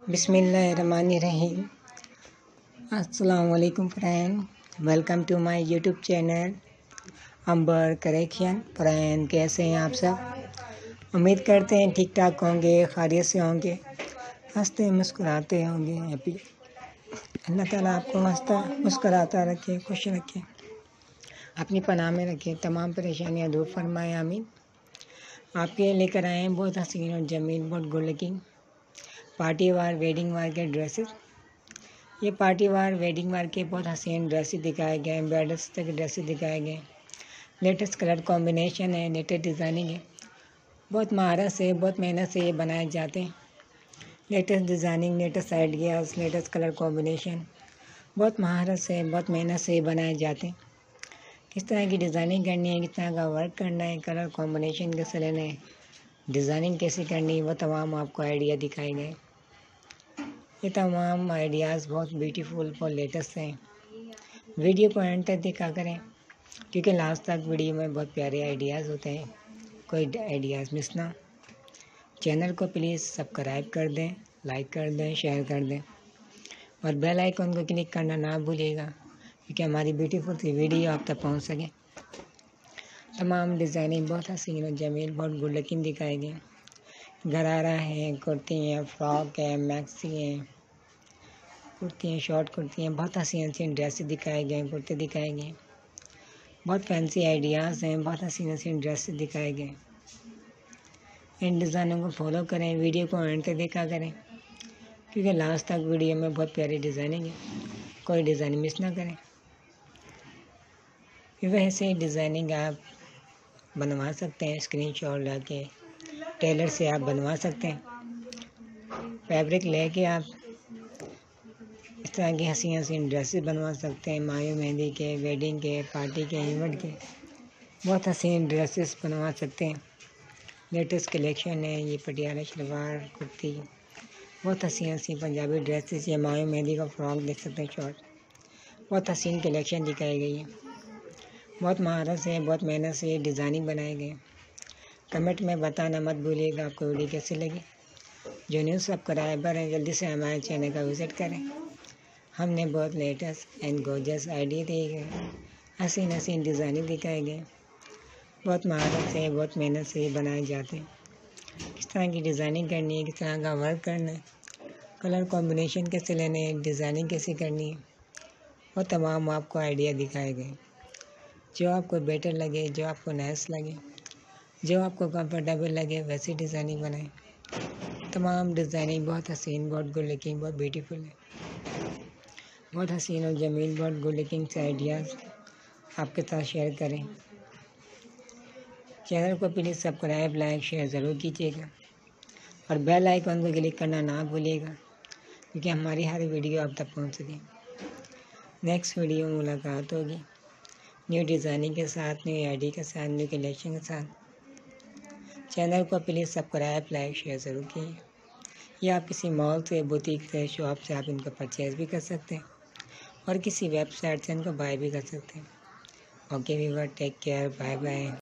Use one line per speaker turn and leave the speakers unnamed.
बिस्मिल्लाहिर्रहमानिर्रहीम। अस्सलाम वालेकुम friend, welcome to my YouTube channel Amber correction. Friend, कैसे हैं आप सब? उम्मीद करते हैं ठीक ठाक होंगे, खैरियत से होंगे, हंसते मुस्कुराते होंगे। हैप्पी अल्लाह ताला आपको हंसता मुस्कुराता रखे, खुश रखे, अपनी पनाह में रखे, तमाम परेशानियां दूर फरमाए, आमीन। आपके लेकर आए हैं बहुत हसीन और जमील, बहुत good looking party wear wedding wear के ड्रेसेस। ये पार्टी वार वेडिंग वार के बहुत हसीन ड्रेसेस दिखाए गए हैं, ब्राइडल के ड्रेसेस दिखाए गए। लेटेस्ट कलर कॉम्बिनेशन है, लेटेस्ट डिज़ाइनिंग है, बहुत महारत से, बहुत मेहनत से ये बनाए जाते हैं। Latest designing, latest ideas, latest colour combination, बहुत महारत से, बहुत मेहनत से ये बनाए जाते हैं। किस तरह की डिज़ाइनिंग करनी है, किस तरह का वर्क करना है, कलर कॉम्बिनेशन कैसे लेना है, डिज़ाइनिंग कैसे करनी है, वो तमाम आपको आइडिया दिखाए गए। ये तमाम आइडियाज़ बहुत ब्यूटीफुल और लेटेस्ट हैं। वीडियो को एंड तक देखा करें, क्योंकि लास्ट तक वीडियो में बहुत प्यारे आइडियाज़ होते हैं, कोई आइडियाज़ मिस ना। चैनल को प्लीज़ सब्सक्राइब कर दें, लाइक कर दें, शेयर कर दें और बेल आइकन को क्लिक करना ना भूलिएगा, क्योंकि हमारी ब्यूटीफुल सी वीडियो आप तक पहुँच सके। तमाम डिज़ाइनिंग बहुत हसीन और जमील, बहुत गुड लुकिंग दिखाए गए। गरारा है, कुर्ती है, फ्रॉक है, मैक्सी है, कुर्ती हैं, शॉर्ट कुर्ती हैं, बहुत हसीन हसीन ड्रेसेस दिखाए गए, कुर्ते दिखाए गए। बहुत फैंसी आइडियाज़ हैं, बहुत हसीन हसीन ड्रेसेस दिखाए गए। इन डिज़ाइनों को फॉलो करें, वीडियो को एंड तक देखा करें, क्योंकि लास्ट तक वीडियो में बहुत प्यारी डिज़ाइनिंग है, कोई डिज़ाइन मिस ना करें। वैसे डिज़ाइनिंग आप बनवा सकते हैं, स्क्रीनशॉट लेके टेलर से आप बनवा सकते हैं। फैब्रिक लेके आप इस तरह की हसीन हसीन ड्रेसेस बनवा सकते हैं। मायो मेहंदी के, वेडिंग के, पार्टी के, इवेंट के बहुत हसीन ड्रेसेस बनवा सकते हैं। लेटेस्ट कलेक्शन है ये पटियाला शलवार कुर्ती, बहुत हसीन हसीन पंजाबी ड्रेसेस। ये मायो मेहंदी का फ्रॉक देख सकते हैं, शॉर्ट, बहुत हसीन कलेक्शन दिखाई गई है। बहुत महारत से, बहुत मेहनत से ये डिज़ाइनिंग बनाए गए। कमेंट में बताना मत भूलिएगा आपको वीडियो कैसी लगी। जो न्यू सब्सक्राइबर हैं जल्दी से हमारे चैनल का विज़िट करें। हमने बहुत लेटेस्ट एंड गोर्जियस आइडिया दिए गए, हसीन हसीन डिज़ाइनिंग दिखाए गए। बहुत महारत से, बहुत मेहनत से ये बनाए जाते हैं। किस तरह की डिज़ाइनिंग करनी है, किस तरह का वर्क करना है, कलर कॉम्बिनेशन कैसे लेने हैं, डिज़ाइनिंग कैसे करनी है, वो तमाम आपको आइडिया दिखाए गए। जो आपको बेटर लगे, जो आपको नाइस लगे, जो आपको कंफर्टेबल लगे, वैसी डिज़ाइनिंग बनाएं। तमाम डिज़ाइनिंग बहुत हसीन, बहुत गुड लुकिंग, बहुत ब्यूटीफुल है, बहुत हसीन और जमील, बहुत गुड लुकिंग से आइडियाज़ आपके साथ शेयर करें। चैनल को प्लीज़ सब्सक्राइब, लाइक, शेयर ज़रूर कीजिएगा और बेल आइकन को क्लिक करना ना भूलिएगा, क्योंकि हमारी हर वीडियो आप तक पहुंच सके। नेक्स्ट वीडियो में मुलाकात होगी न्यू डिज़ाइनिंग के साथ, न्यू आईडी के साथ, न्यू कलेक्शन के साथ। चैनल को प्लीज़ सब्सक्राइब, लाइक, शेयर ज़रूर कीजिए। या आप किसी मॉल से, बुटीक से, शॉप से आप इनको परचेज़ भी कर सकते हैं और किसी वेबसाइट से इनको बाय भी कर सकते हैं। Okay viewer, take care, bye bye.